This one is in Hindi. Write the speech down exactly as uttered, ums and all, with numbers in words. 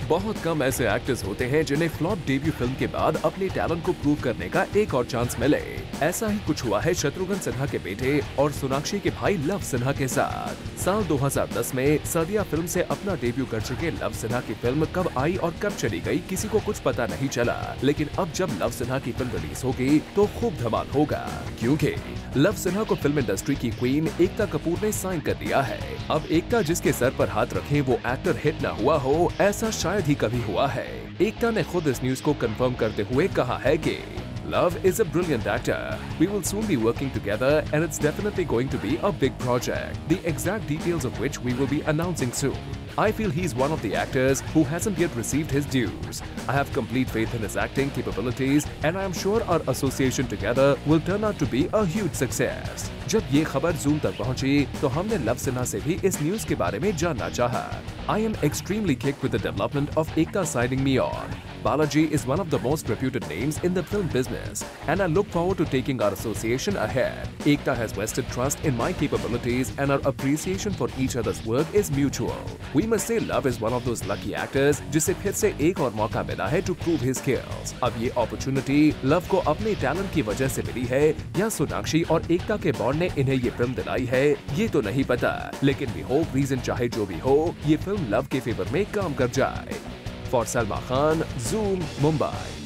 बहुत कम ऐसे एक्टर्स होते हैं जिन्हें फ्लॉप डेब्यू फिल्म के बाद अपने टैलेंट को प्रूव करने का एक और चांस मिले। ऐसा ही कुछ हुआ है शत्रुघ्न सिन्हा के बेटे और सोनाक्षी के भाई लव सिन्हा के साथ। साल दो हज़ार दस में सदिया फिल्म से अपना डेब्यू कर चुके लव सिन्हा की फिल्म कब आई और कब चली गई किसी को कुछ पता नहीं चला, लेकिन अब जब लव सिन्हा की फिल्म रिलीज होगी तो खूब धमाल होगा, क्योंकि लव सिन्हा को फिल्म इंडस्ट्री की क्वीन एकता कपूर ने साइन कर दिया है। अब एकता जिसके सर पर हाथ रखे वो एक्टर हिट न हुआ हो, ऐसा शायद ही कभी हुआ है। एकता ने खुद इस न्यूज को कंफर्म करते हुए कहा है कि Love is a brilliant actor. We will soon be working together and it's definitely going to be a big project, the exact details of which we will be announcing soon. I feel he's one of the actors who hasn't yet received his dues. I have complete faith in his acting capabilities and I am sure our association together will turn out to be a huge success. जब ये खबर Zoom तक पहुंची तो हमने लव सिन्हा से भी इस न्यूज के बारे में जानना चाहा। I am extremely kicked with the development of Ekta signing me on. Balaji is one of the most reputed names in the film business and I look forward to taking our association ahead. Ekta has vested trust in my capabilities and our appreciation for each other's work is mutual. We must say Love is one of those lucky actors जिसे फिर से एक और मौका मिला है to prove his skills. अब ये opportunity Love को अपने टैलेंट की वजह से मिली है या सोनाक्षी और एकता के बॉन्ड ने इन्हें ये फिल्म दिलाई है, ये तो नहीं पता, लेकिन we hope रीजन चाहे जो भी हो ये फिल्म लव के फेवर में काम कर जाए। For Salma Khan, Zoom, Mumbai.